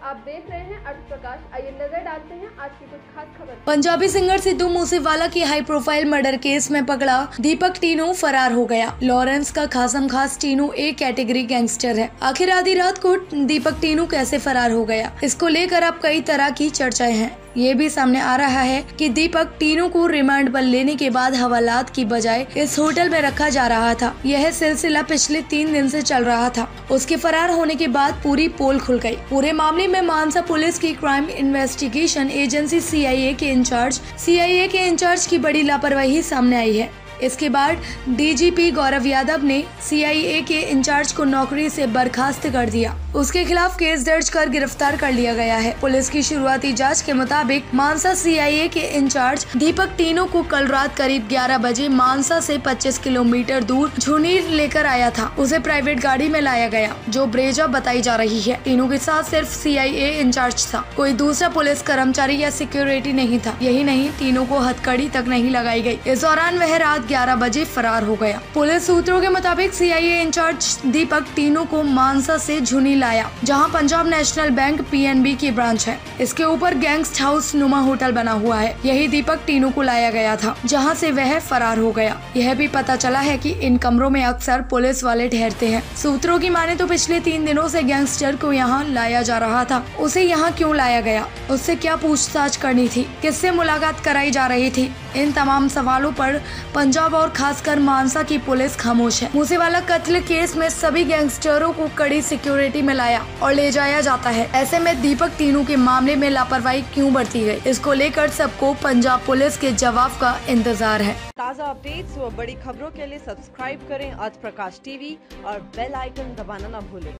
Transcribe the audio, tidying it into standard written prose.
आप देख रहे हैं अर्थ प्रकाश। आइए नजर डालते हैं आज की कुछ खास खबर। पंजाबी सिंगर सिद्धू मूसेवाला की हाई प्रोफाइल मर्डर केस में पकड़ा दीपक टीनू फरार हो गया। लॉरेंस का खासम खास टीनू एक कैटेगरी गैंगस्टर है। आखिर आधी रात को दीपक टीनू कैसे फरार हो गया, इसको लेकर अब कई तरह की चर्चाएं हैं। ये भी सामने आ रहा है कि दीपक टीनू को रिमांड पर लेने के बाद हवालात की बजाय इस होटल में रखा जा रहा था। यह सिलसिला पिछले 3 दिन से चल रहा था। उसके फरार होने के बाद पूरी पोल खुल गई। पूरे मामले में मानसा पुलिस की क्राइम इन्वेस्टिगेशन एजेंसी सीआईए के इंचार्ज की बड़ी लापरवाही सामने आई है। इसके बाद डीजीपी गौरव यादव ने सीआईए के इंचार्ज को नौकरी से बर्खास्त कर दिया। उसके खिलाफ केस दर्ज कर गिरफ्तार कर लिया गया है। पुलिस की शुरुआती जांच के मुताबिक मानसा सीआईए के इंचार्ज दीपक टीनू को कल रात करीब 11 बजे मानसा से 25 किलोमीटर दूर झुनीर लेकर आया था। उसे प्राइवेट गाड़ी में लाया गया, जो ब्रेजा बताई जा रही है। टीनू के साथ सिर्फ सीआईए इंचार्ज था, कोई दूसरा पुलिस कर्मचारी या सिक्योरिटी नहीं था। यही नहीं, टीनू को हथकड़ी तक नहीं लगाई गई। इस दौरान वह रात 11 बजे फरार हो गया। पुलिस सूत्रों के मुताबिक सीआईए इंचार्ज दीपक टीनू को मानसा से झुनी लाया, जहां पंजाब नेशनल बैंक पीएनबी की ब्रांच है। इसके ऊपर गेस्ट हाउस नुमा होटल बना हुआ है। यही दीपक टीनू को लाया गया था, जहां से वह फरार हो गया। यह भी पता चला है कि इन कमरों में अक्सर पुलिस वाले ठहरते हैं। सूत्रों की माने तो पिछले 3 दिनों से गैंगस्टर को यहाँ लाया जा रहा था। उसे यहाँ क्यों लाया गया, उससे क्या पूछताछ करनी थी, किससे मुलाकात कराई जा रही थी, इन तमाम सवालों पर पंजाब और खासकर मानसा की पुलिस खामोश है। मूसेवाला कत्ल केस में सभी गैंगस्टरों को कड़ी सिक्योरिटी में लाया और ले जाया जाता है। ऐसे में दीपक टीनू के मामले में लापरवाही क्यों बरती गई, इसको लेकर सबको पंजाब पुलिस के जवाब का इंतजार है। ताज़ा अपडेट्स व बड़ी खबरों के लिए सब्सक्राइब करें आज प्रकाश टीवी और बेल आइकन दबाना न भूलें।